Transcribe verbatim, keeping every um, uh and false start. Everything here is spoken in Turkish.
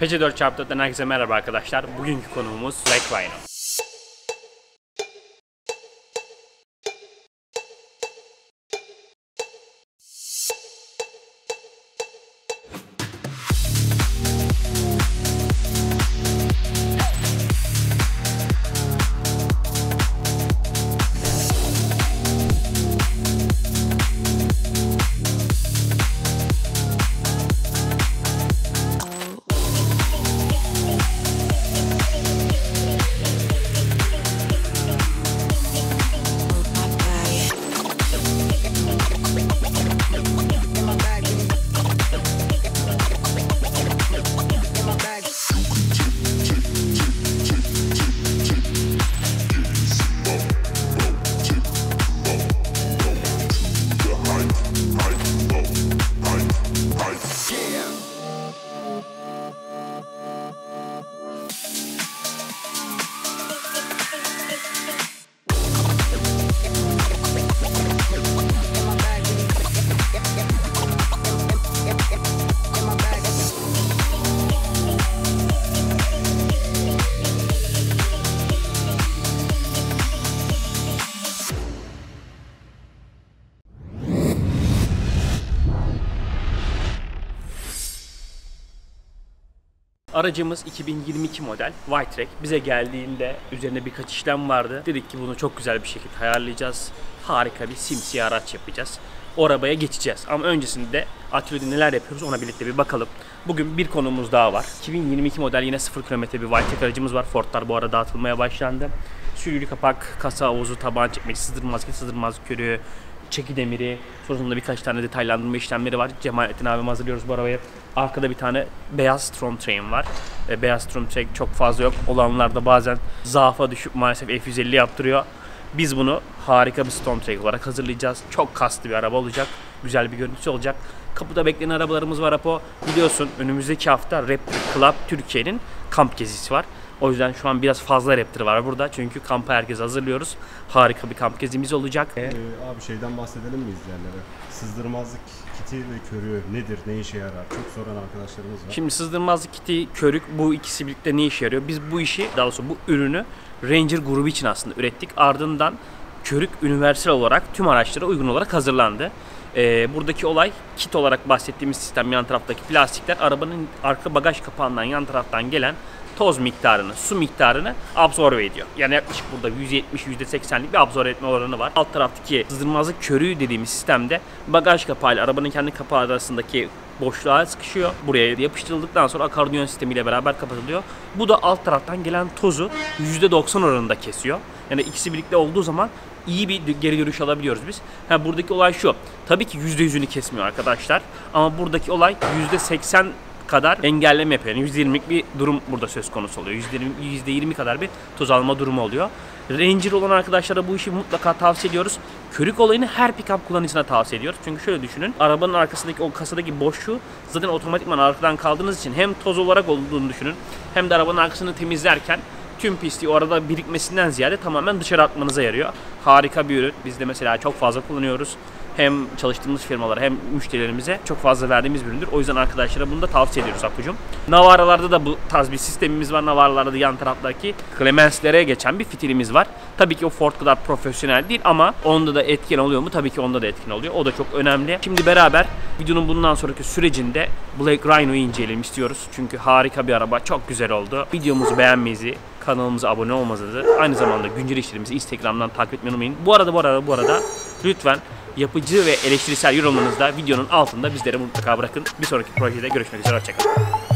P C dört çarpı dörtten herkese merhaba arkadaşlar. Bugünkü konuğumuz Black Rhino. Aracımız iki bin yirmi iki model Wildtrak. Bize geldiğinde üzerine birkaç işlem vardı. Dedik ki bunu çok güzel bir şekilde ayarlayacağız. Harika bir simsiyah araç yapacağız. O arabaya geçeceğiz. Ama öncesinde atölyede neler yapıyoruz ona birlikte bir bakalım. Bugün bir konumuz daha var. iki bin yirmi iki model yine sıfır kilometre bir Wildtrak aracımız var. Ford'lar bu arada dağıtılmaya başlandı. Sürgülü kapak, kasa havuzu, taban çekmeci, sızdırmaz, sızdırmaz körü, çeki demiri, sonrasında birkaç tane detaylandırma işlemleri var. Cemalettin abim hazırlıyoruz bu arabayı. Arkada bir tane beyaz Stormtrain var. E, beyaz Stormtrain çok fazla yok. Olanlarda bazen zaafa düşüp maalesef F yüz elli yaptırıyor. Biz bunu harika bir Stormtrain olarak hazırlayacağız. Çok kaslı bir araba olacak. Güzel bir görüntüsü olacak. Kapıda bekleyen arabalarımız var Apo. Biliyorsun önümüzdeki hafta Raptor Club Türkiye'nin kamp gezisi var. O yüzden şu an biraz fazla Raptor var burada. Çünkü kampa herkes hazırlıyoruz. Harika bir kamp gezimiz olacak. Ee, abi şeyden bahsedelim mi izleyenlere? Sızdırmazlık kiti ve körüğü nedir, ne işe yarar? Çok soran arkadaşlarımız var. Şimdi sızdırmazlık kiti, körük bu ikisi birlikte ne işe yarıyor? Biz bu işi, daha doğrusu bu ürünü Ranger grubu için aslında ürettik. Ardından körük universal olarak tüm araçlara uygun olarak hazırlandı. Ee, buradaki olay kit olarak bahsettiğimiz sistem, yan taraftaki plastikler arabanın arka bagaj kapağından yan taraftan gelen toz miktarını, su miktarını absorbe ediyor. Yani yaklaşık burada yüzde yetmiş yüzde seksenlik bir absorbe etme oranı var. Alt taraftaki sızdırmazlık körüğü dediğimiz sistemde bagaj kapağı ile arabanın kendi kapağı arasındaki boşluğa sıkışıyor. Buraya yapıştırıldıktan sonra akordiyon sistemiyle beraber kapatılıyor. Bu da alt taraftan gelen tozu yüzde doksan oranında kesiyor. Yani ikisi birlikte olduğu zaman iyi bir geri görüş alabiliyoruz biz. Ha, buradaki olay şu. Tabii ki yüzde yüzünü kesmiyor arkadaşlar. Ama buradaki olay yüzde seksen kadar engelleme yapıyor. Yani yüzde yirmilik bir durum burada söz konusu oluyor. yüzde yirmi kadar bir toz alma durumu oluyor. Ranger olan arkadaşlara bu işi mutlaka tavsiye ediyoruz. Körük olayını her pick-up kullanıcısına tavsiye ediyoruz. Çünkü şöyle düşünün. Arabanın arkasındaki o kasadaki boşluğu zaten otomatikman arkadan kaldığınız için hem toz olarak olduğunu düşünün. Hem de arabanın arkasını temizlerken tüm pisliği orada birikmesinden ziyade tamamen dışarı atmanıza yarıyor. Harika bir ürün. Biz de mesela çok fazla kullanıyoruz. Hem çalıştığımız firmalara hem müşterilerimize çok fazla verdiğimiz bir üründür. O yüzden arkadaşlara bunu da tavsiye ediyoruz Apucum. Navara'larda da bu tarz bir sistemimiz var. Navara'larda da yan taraftaki Clemens'lere geçen bir fitilimiz var. Tabii ki o Ford kadar profesyonel değil ama onda da etkin oluyor mu? Tabii ki onda da etkin oluyor. O da çok önemli. Şimdi beraber videonun bundan sonraki sürecinde Black Rhino'yu inceleyelim istiyoruz. Çünkü harika bir araba. Çok güzel oldu. Videomuzu beğenmeyi, kanalımıza abone olmanızı, aynı zamanda güncel işlerimizi Instagram'dan takip etmeyi unutmayın. Bu arada bu arada bu arada lütfen yapıcı ve eleştirisel yorumlarınızı da videonun altında bizlere mutlaka bırakın. Bir sonraki projede görüşmek üzere. Hoşçakalın.